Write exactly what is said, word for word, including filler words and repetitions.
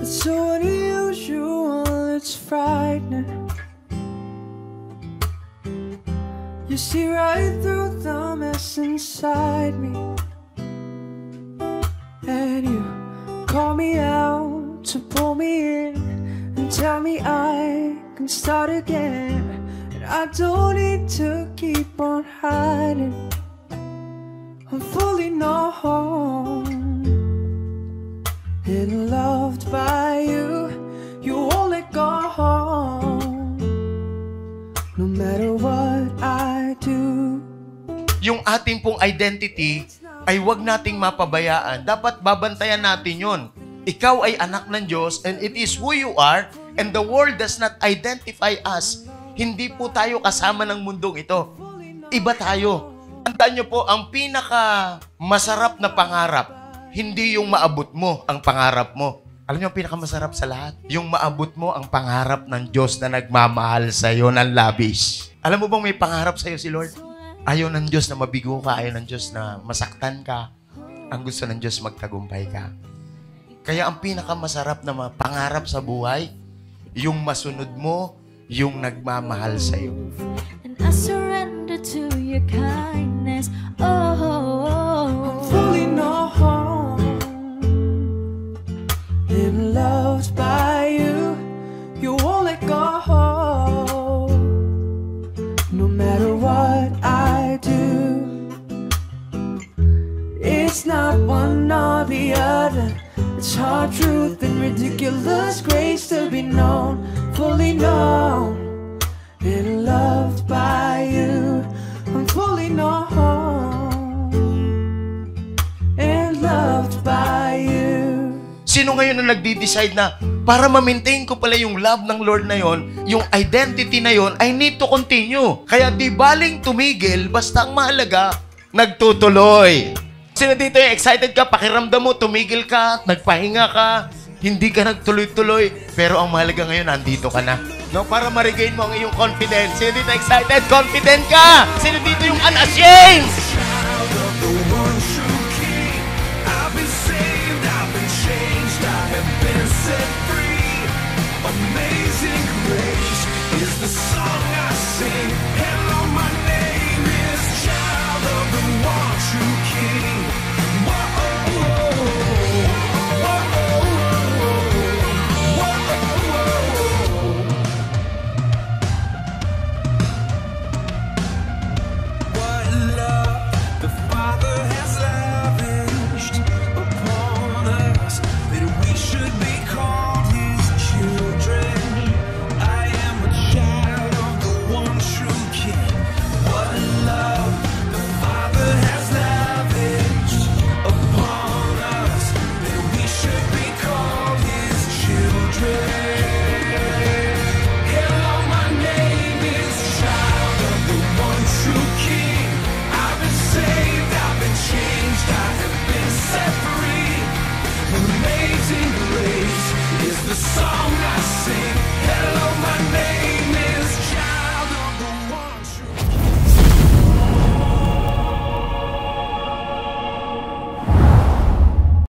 It's so unusual, it's frightening. You see right through the mess inside me, and you call me out to pull me in and tell me I can start again. And I don't need to keep on hiding. I'm fully known and loved by you. You won't let go, no matter what I do. Yung ating pong identity ay wag nating mapabayaan. Dapat babantayan natin yon. Ikaw ay anak ng Diyos and it is who you are, and the world does not identify us. Hindi po tayo kasama ng mundong ito. Iba tayo. Tandaan nyo po, ang pinaka masarap na pangarap, hindi yung maabot mo ang pangarap mo. Alam nyo ang pinakamasarap sa lahat? Yung maabot mo ang pangarap ng Diyos na nagmamahal sa'yo ng lavish. Alam mo bang may pangarap sa'yo si Lord? Ayaw ng Diyos na mabigo ka, ayaw ng Diyos na masaktan ka. Ang gusto ng Diyos magtagumpay ka. Kaya ang pinakamasarap na pangarap sa buhay, yung masunod mo, yung nagmamahal sa'yo. And I surrender to your kindness. Oh, fully known and loved by you. You won't let go, no matter what I do. It's not one or the other. It's hard truth and ridiculous grace to be known, fully known and loved by you. I'm fully known and loved by you. Sino ngayon na nagdi-decide na para ma-maintain ko pala yung love ng Lord na yon, yung identity na yon, I need to continue. Kaya di baling tumigil, basta ang mahalaga, nagtutuloy. Sino dito yung excited ka, pakiramdam mo, tumigil ka, nagpahinga ka, hindi ka nagtuloy-tuloy, pero ang mahalaga ngayon, nandito ka na. No, para ma-regain mo ang iyong confidence. Sino dito excited? Confident ka! Sino dito yung unashamed? Amazing grace is the song I sing.